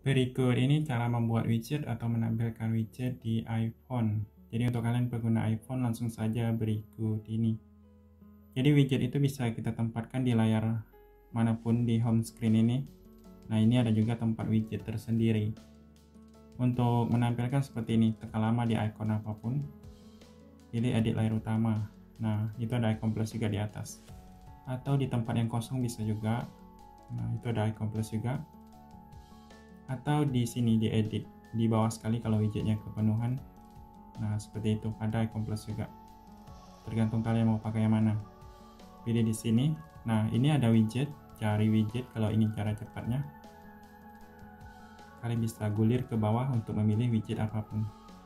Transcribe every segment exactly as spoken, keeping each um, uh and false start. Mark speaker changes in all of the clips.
Speaker 1: Berikut ini cara membuat widget atau menampilkan widget di iPhone. Jadi untuk kalian pengguna iPhone langsung saja berikut ini. Jadi widget itu bisa kita tempatkan di layar manapun di home screen ini. Nah, ini ada juga tempat widget tersendiri. Untuk menampilkan seperti ini, tekan lama di icon apapun. Pilih edit layar utama. Nah, itu ada icon plus juga di atas. Atau di tempat yang kosong bisa juga. Nah, itu ada icon plus juga. Atau di sini di edit, di bawah sekali kalau widgetnya kepenuhan. Nah, seperti itu, ada icon plus juga. Tergantung kalian mau pakai yang mana. Pilih di sini. Nah, ini ada widget, cari widget kalau ingin cara cepatnya. Kalian bisa gulir ke bawah untuk memilih widget apapun.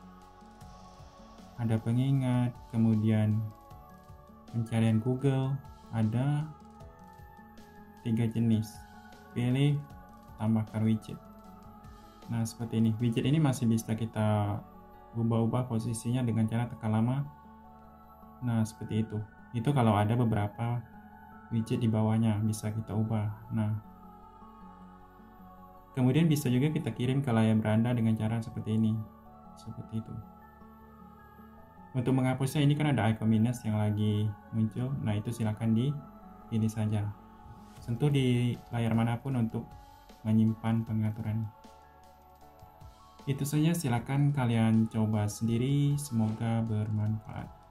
Speaker 1: Ada pengingat, kemudian pencarian Google, ada tiga jenis. Pilih tambahkan widget. Nah, seperti ini. Widget ini masih bisa kita ubah-ubah posisinya dengan cara tekan lama. Nah, seperti itu. Itu kalau ada beberapa widget di bawahnya bisa kita ubah. Nah, kemudian bisa juga kita kirim ke layar beranda dengan cara seperti ini. Seperti itu. Untuk menghapusnya ini kan ada icon minus yang lagi muncul. Nah, itu silakan dipilih saja. Sentuh di layar manapun untuk menyimpan pengaturan. Itu saja, silakan kalian coba sendiri, semoga bermanfaat.